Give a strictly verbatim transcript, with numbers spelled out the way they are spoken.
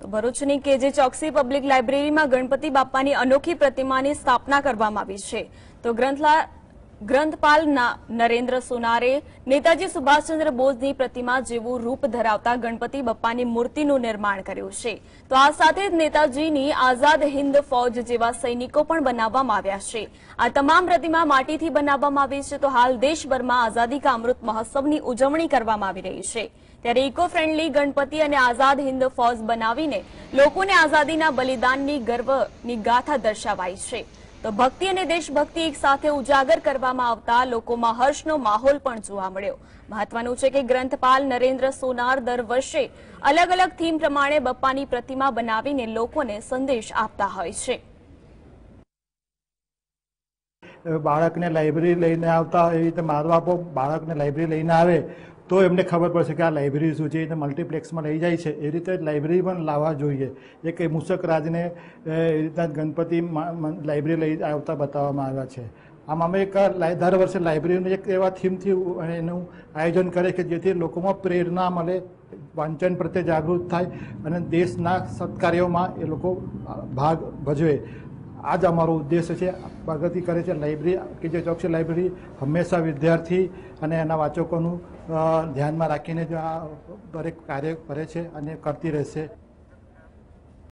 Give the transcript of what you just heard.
ભરૂચની કેજે ચોકસી પબ્લિક લાઇબ્રેરીમાં ગણપતિ બાપ્પાની અનોખી પ્રતિમાની સ્થાપના કરવામાં આવી છે। તો ગ્રંથલા ગ્રંથપાલ નરેન્દ્ર સોનારે નેતાજી સુભાષચંદ્ર બોઝની પ્રતિમા જેવું રૂપ ધરાવતા ગણપતિ બાપ્પાની મૂર્તિનું નિર્માણ કર્યું છે। તો આ સાથે જ નેતાજીની આઝાદ હિન્દ ફૌજ જેવા સૈનિકો પણ બનાવવામાં આવ્યા છે। આ તમામ પ્રતિમા માટીથી બનાવવામાં આવી છે। તો હાલ દેશભરમાં આઝાદી કા અમૃત મહોત્સવની ઉજવણી કરવામાં આવી રહી છે, ત્યારે ઇકો ફ્રેન્ડલી ગણપતિ અને આઝાદ હિન્દ ફૌજ બનાવીને લોકોને આઝાદીના બલિદાનની ગર્વની ગાથા દર્શાવાઈ છે। તો ભક્તિ અને દેશભક્તિ એક સાથે ઉજાગર કરવામાં આવતા લોકોમાં હર્ષનો માહોલ પણ જોવા મળ્યો। મહત્વનું છે કે ગ્રંથપાલ નરેન્દ્ર સોનાર દર વર્ષે અલગ અલગ થીમ પ્રમાણે બપ્પાની પ્રતિમા બનાવીને લોકોને સંદેશ આપતા હોય છે। બાળકને લાઇબ્રેરી લઈને આવતા એવી રીતે મારો બાપો બાળકને લાઇબ્રેરી લઈને આવે તો એમને ખબર પડશે કે આ લાઇબ્રેરી શું છે, એને મલ્ટીપ્લેક્સમાં લઈ જાય છે। એ રીતે લાઇબ્રેરી પણ લાવવા જોઈએ। એ કંઈ મૂષક રાજને એ રીતના ગણપતિ લાઇબ્રેરી લઈ આવતા બતાવવામાં આવ્યા છે। આમ અમે એક દર વર્ષે લાઇબ્રેરીનું એક એવા થીમથી એનું આયોજન કરે કે જેથી લોકોમાં પ્રેરણા મળે, વાંચન પ્રત્યે જાગૃત થાય અને દેશના સત્કાર્યોમાં એ લોકો ભાગ ભજવે। આ જ અમારો ઉદ્દેશ છે। પ્રગતિ કરે છે લાઇબ્રેરી કે જે ચોકસી લાઇબ્રેરી હંમેશા વિદ્યાર્થી અને એના વાચકોનું ધ્યાનમાં રાખીને જ આ દરેક કાર્ય કરે છે અને કરતી રહેશે।